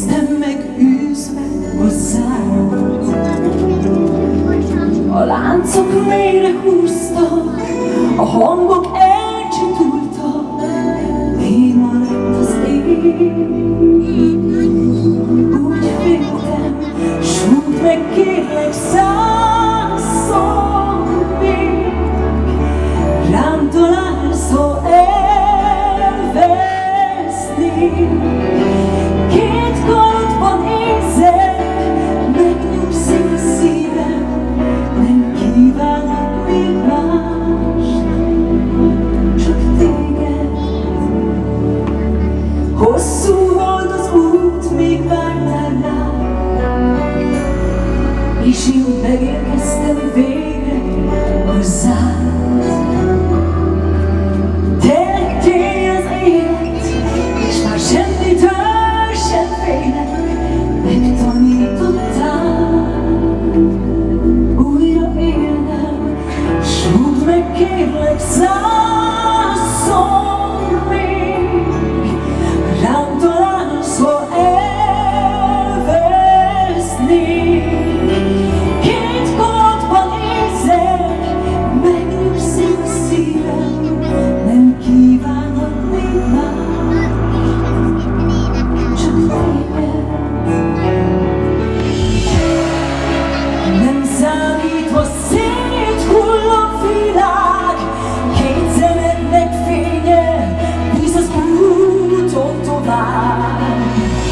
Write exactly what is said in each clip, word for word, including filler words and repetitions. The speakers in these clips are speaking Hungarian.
Éreztem meg űzve hozzád. A láncok mélyre húztak, a hangok elcsitultak, néma lett az ég. Úgy féltem, súgd meg kérlek százszor még, rám találsz, ha elvesznék. Két karodban érzek, megnyugszik szívem, nem kívánok még mást, csak téged. Hosszú volt az út, még vártál rám, és én megérkeztem végre hozzád. Te lettél az élet, és már semmitől sem félek, megtanítottál újra élnem. Súgd meg kérlek százszor még, rám találsz, ha elvesznék. Két karodban érzek, megnyugszik a szívem, nem kívánok még más, csak téged. Nem számít, ha széthull a világ, két szemednek fénye visz az úton tovább.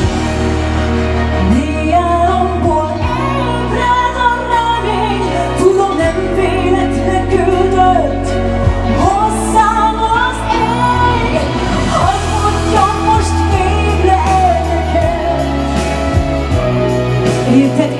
Mély álomból ébred a remény, tudom, nem véletlen küldött hozzám az ég. Hadd mondjam most végre el neked, érted?